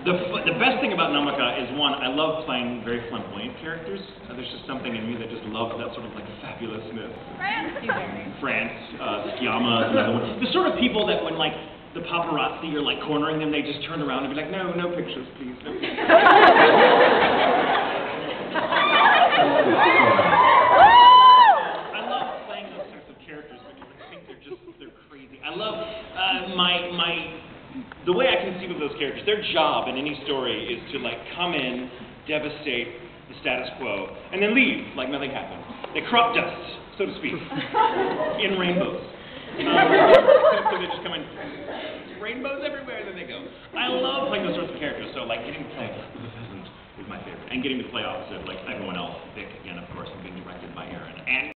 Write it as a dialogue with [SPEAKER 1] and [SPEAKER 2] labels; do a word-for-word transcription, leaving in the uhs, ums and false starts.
[SPEAKER 1] The, f the best thing about Nanbaka is, one, I love playing very flamboyant characters. Uh, there's just something in me that just loves that sort of like fabulousness. France, uh, Skiyama is another one. The sort of people that when like the paparazzi are like cornering them, they just turn around and be like, no, no pictures, please. No pictures. I love playing those types of characters because I think they're just, they're crazy. I love uh, my, my, the way I conceive of those characters, their job in any story is to like come in, devastate the status quo, and then leave like nothing happened. They crop dust, so to speak, in rainbows. Um, so they just come in, rainbows everywhere, and then they go. I love playing those sorts of characters, so like getting to play with the pheasant is my favorite, and getting to play opposite like everyone else, Vic, again, of course, and being directed by Aaron. And